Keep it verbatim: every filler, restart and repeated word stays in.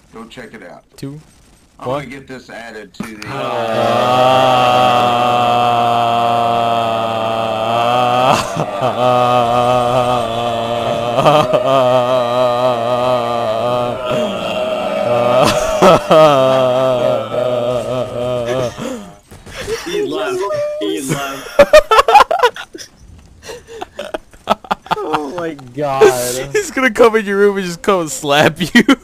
Go check it out. Two. I'm What? gonna get this added to the. He left. He left. Oh my god. He's gonna come in your room and just come and slap you.